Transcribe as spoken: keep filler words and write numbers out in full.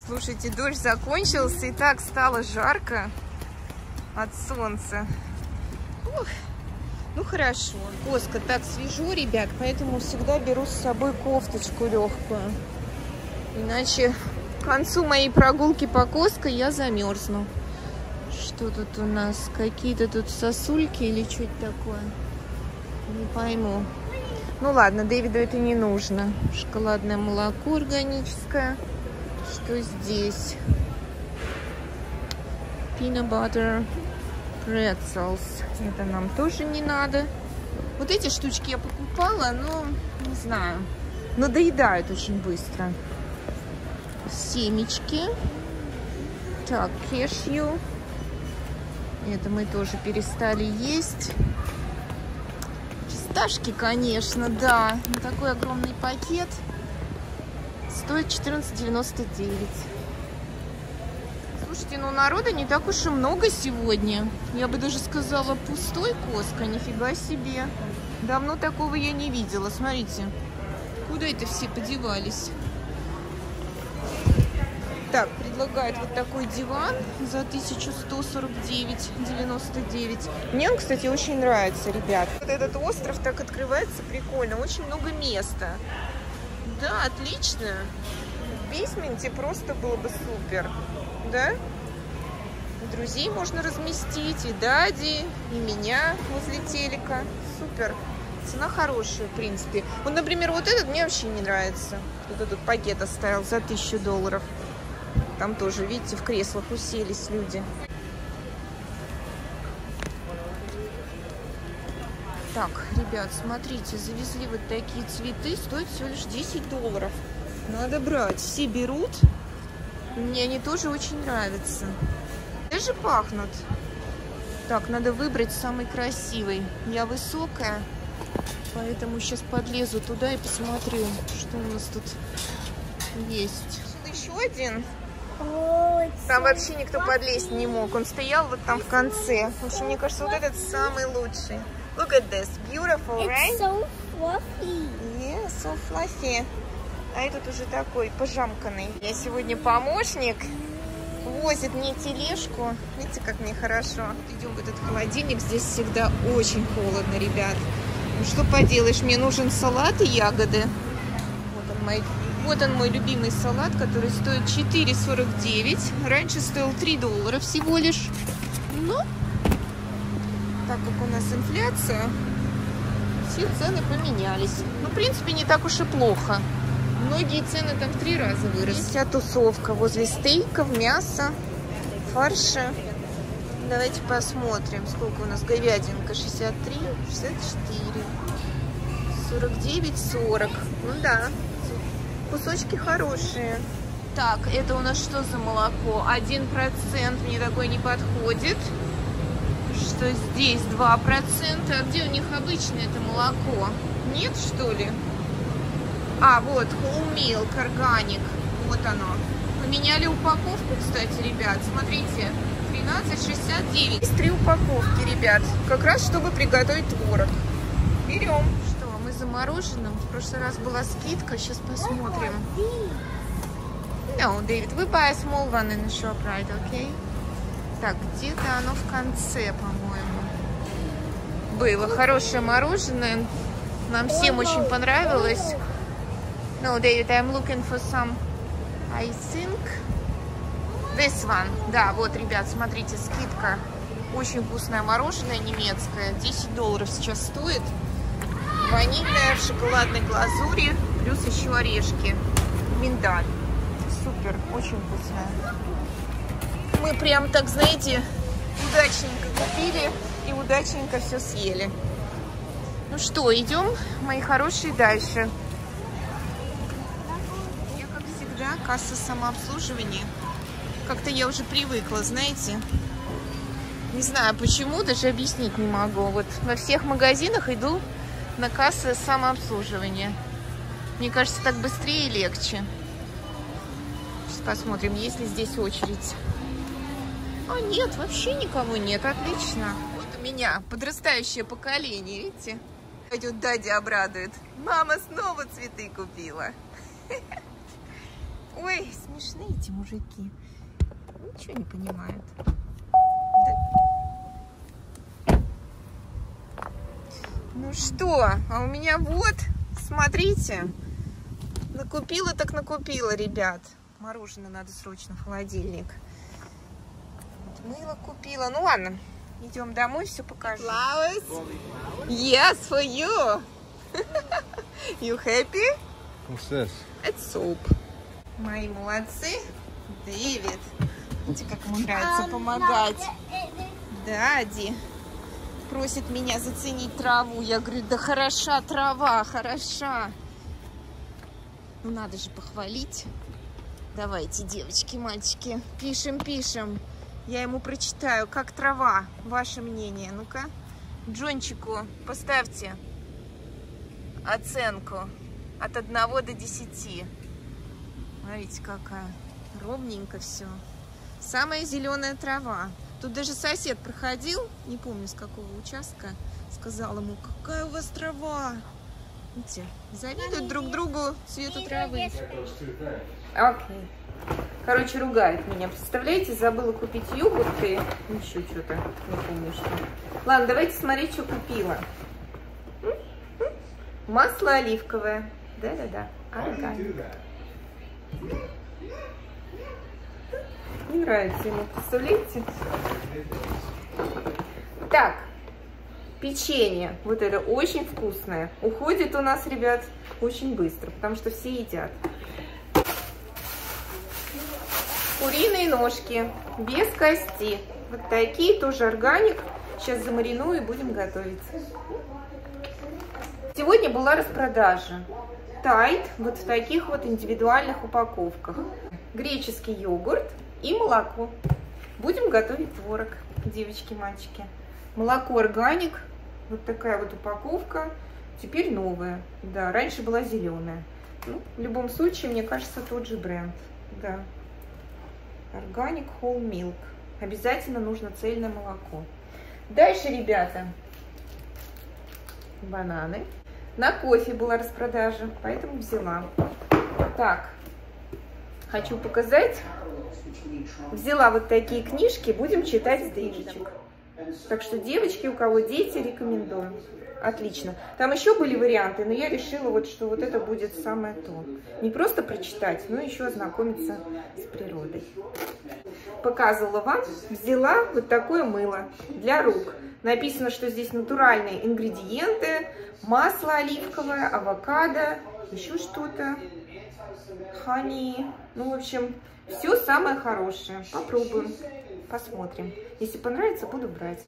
Слушайте, дождь закончился, и так стало жарко от солнца. Ух, ну хорошо. Коска, так свежо, ребят, поэтому всегда беру с собой кофточку легкую. Иначе к концу моей прогулки по Коско я замерзну. Что тут у нас? Какие-то тут сосульки или что-то такое? Не пойму. Ну ладно, Дэвиду это не нужно. Шоколадное молоко органическое. Что здесь? Peanut butter pretzels. Это нам тоже не надо. Вот эти штучки я покупала, но не знаю. Надоедают очень быстро. Семечки. Так, кешью. Это мы тоже перестали есть. Фисташки, конечно, да. Такой огромный пакет. Стоит четырнадцать девяносто девять. Слушайте, ну народа не так уж и много сегодня. Я бы даже сказала, пустой Коско. Нифига себе. Давно такого я не видела. Смотрите, куда это все подевались? Так, предлагают вот такой диван за тысячу сто сорок девять девяносто девять. Мне он, кстати, очень нравится, ребят. Вот этот остров так открывается прикольно. Очень много места. Да, отлично. В бейсменте просто было бы супер. Да? Друзей можно разместить, и Дади, и меня возле телека. Супер. Цена хорошая, в принципе. Вот, например, вот этот мне вообще не нравится. Вот этот пакет оставил за тысячу долларов. Там тоже, видите, в креслах уселись люди. Так, ребят, смотрите, завезли вот такие цветы, стоят всего лишь десять долларов. Надо брать, все берут. Мне они тоже очень нравятся. Даже пахнут. Так, надо выбрать самый красивый. Я высокая, поэтому сейчас подлезу туда и посмотрю, что у нас тут есть. Еще один. Там вообще никто подлезть не мог. Он стоял вот там в конце. В общем, мне кажется, вот этот самый лучший. Look at this. Beautiful, right? It's so fluffy. Yeah, so fluffy. А этот уже такой пожамканный. Я сегодня помощник. Возит мне тележку. Видите, как мне хорошо. Идем в этот холодильник. Здесь всегда очень холодно, ребят. Ну что поделаешь, мне нужен салат и ягоды. Вот он мой, вот он мой любимый салат, который стоит четыре сорок девять. Раньше стоил три доллара всего лишь. Но так как у нас инфляция, все цены поменялись. Ну, в принципе, не так уж и плохо. Многие цены там в три раза выросли. Вся тусовка возле стейков, мяса, фарша. Давайте посмотрим, сколько у нас говядинка. шестьдесят три, шестьдесят четыре, сорок девять, сорок. Ну да, кусочки хорошие. Так, это у нас что за молоко? один процент, мне такой не подходит. Что здесь два процента. А где у них обычное это молоко? Нет, что ли? А, вот, whole milk, органик. Вот оно. Поменяли упаковку, кстати, ребят. Смотрите, тринадцать шестьдесят девять. Есть три упаковки, ребят. Как раз, чтобы приготовить творог. Берем. Что, мы за мороженым? В прошлый раз была скидка. Сейчас посмотрим. No, David, we buy a small one in the shop, right, okay? Так, где-то оно в конце, по-моему. Было хорошее мороженое. Нам всем очень понравилось. No, David, I'm looking for some, I think, this one. Да, вот, ребят, смотрите, скидка. Очень вкусное мороженое немецкое. десять долларов сейчас стоит. Ванильное в шоколадной глазури. Плюс еще орешки. Миндаль. Супер, очень вкусное. Мы прям так, знаете, удачненько купили и удачненько все съели. Ну что, идем, мои хорошие, дальше. Я, как всегда, касса самообслуживания. Как-то я уже привыкла, знаете. Не знаю почему, даже объяснить не могу. Вот во всех магазинах иду на кассы самообслуживания. Мне кажется, так быстрее и легче. Сейчас посмотрим, есть ли здесь очередь. А нет, вообще никого нет, отлично. Вот у меня подрастающее поколение, видите? Пойдет, Дади обрадует. Мама снова цветы купила. Ой, смешные эти мужики. Ничего не понимают. Да? Ну что, а у меня вот, смотрите, накупила так накупила, ребят. Мороженое надо срочно в холодильник. Вот мыло купила. Ну ладно, идем домой, все покажу. Flowers? Yes, for you. You happy? What's this? It's soap. Мои молодцы. Дэвид. Видите, как ему нравится помогать. Дади просит меня заценить траву. Я говорю, да хороша трава, хороша. Ну надо же похвалить. Давайте, девочки, мальчики, пишем, пишем. Я ему прочитаю, как трава. Ваше мнение. Ну-ка, Джончику поставьте оценку от одного до десяти. Смотрите, какая ровненько все. Самая зеленая трава. Тут даже сосед проходил, не помню с какого участка, сказал ему, какая у вас трава. Видите, завидуют друг другу цвету травы. Окей. Короче, ругает меня. Представляете, забыла купить йогурты. Еще что-то, не помню что. Ладно, давайте смотреть, что купила. Масло оливковое. Да-да-да. Органик. Не нравится ему, представляете? Так, печенье. Вот это очень вкусное. Уходит у нас, ребят, очень быстро, потому что все едят. Куриные ножки без кости. Вот такие, тоже органик. Сейчас замариную и будем готовить. Сегодня была распродажа. Тайд вот в таких вот индивидуальных упаковках. Греческий йогурт и молоко. Будем готовить творог, девочки, мальчики. Молоко органик. Вот такая вот упаковка. Теперь новая. Да, раньше была зеленая. Ну, в любом случае, мне кажется, тот же бренд. Да. Organic Whole Milk. Обязательно нужно цельное молоко. Дальше, ребята, бананы. На кофе была распродажа, поэтому взяла. Так, хочу показать. Взяла вот такие книжки, будем читать с Дэвидчик. Так что, девочки, у кого дети, рекомендую. Отлично. Там еще были варианты, но я решила, вот, что вот это будет самое то. Не просто прочитать, но еще ознакомиться с природой. Показывала вам. Взяла вот такое мыло для рук. Написано, что здесь натуральные ингредиенты. Масло оливковое, авокадо, еще что-то. Хани. Ну, в общем, все самое хорошее. Попробуем, посмотрим. Если понравится, буду брать.